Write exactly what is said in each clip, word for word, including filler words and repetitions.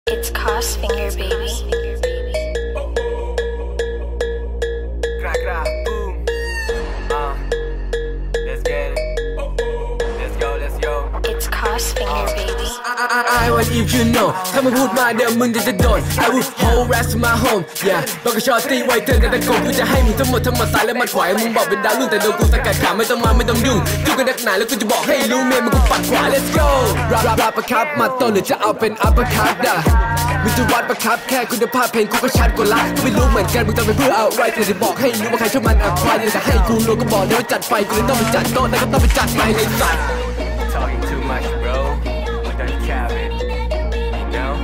It's Cost Finger, baby. Gra Gra Boom. Uh, let's get it. Let's go, let's go. It's Cost Finger, baby. I want you to know ถ้ามึงพูดมาเดี๋ยวมึงจะจะโดน I will hold rest my home yeah บอกกับชอตตี้ไว้เตือนกันแต่โกงกูจะให้มึงทั้งหมดทั้งหมดสายและมันขวายมึงบอกเป็นดาวรุ่งแต่โดนกูสกัดขาไม่ต้องมาไม่ต้องยุ่งจุกกันนักหนาแล้วกูจะบอกให้รู้เมียมึงกูปัดขวา let's go รับรับรับประคับมาต้นหรือจะเอาเป็นอัปเปอร์คัทด่ะมึงจะวัดประคับแค่คุณภาพเพลงกูก็ชัดกว่าละกูไม่รู้เหมือนกันมึงต้องไปเพื่อเอาไรแต่จะบอกให้รู้ว่าใครชอบมันอะไรอยากจะให้กูรู้ก็บอกเลยว่าจัดไฟกูเลยต้องไปจัดโต๊ะแล้วก็ต้องไปจัดไมค์ในสัตว์ Talking too much, bro. Don't cap it. You know?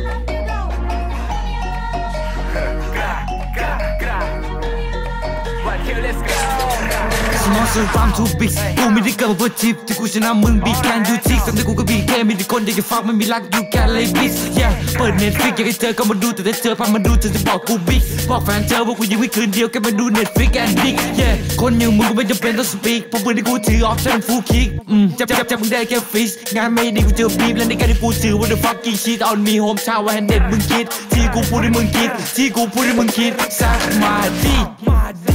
Gra Gra Gra. one kill, let's go. สมองสื่อความทูบิ๊กกูไม่ได้เกิดมาเพื่อทิปที่กูชนะมึงบีแคนยูทิกสำหรับกูก็บีแค่มีแต่คนอยากจะฟักไม่มีรักยูแคนเลยบิส yeah เปิดเน็ตฟิกอยากให้เจอก็มาดูแต่ถ้าเจอพามาดูเธอจะบอกกูบิ๊กบอกแฟนเธอว่ากูยังไม่คืนเดียวแค่มาดูเน็ตฟิกแอนด์ดิก yeah คนอย่างมึงก็ไม่จำเป็นต้องสปีกเพราะปืนที่กูถือออฟชั่นฟูลคิกจับจับจับมึงได้แค่ฟิชงานไม่ดีกูเจอบีบและในการที่กูถือว่า the fucking shit on me home ชาวว่าแฮนเด็ดมึงคิดที่กูพูดให้มึงคิดที่กูพูดให้มึงคิดสักมาดิ